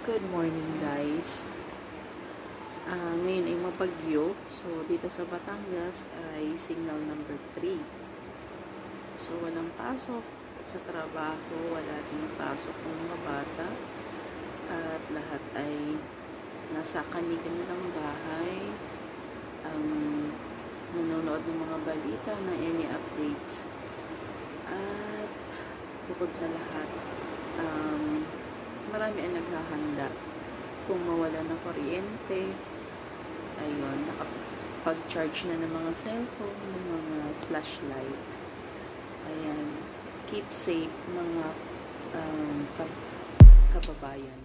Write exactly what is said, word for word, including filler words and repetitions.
Good morning guys. Uh, ngayon ay mapagyo. So dito sa Batangas ay signal number three. So walang pasok sa trabaho, wala din pasok ng mga bata. At lahat ay nasa kani-kanilang bahay. Ang um, nanonood ng mga balita na any updates. At bukod sa lahat, um, marami ang naghahanda kung mawala ng kuryente. Ayun, nakapag-charge na ng mga cellphone, ng mga flashlight. Ayan, keep safe mga um, kababayan.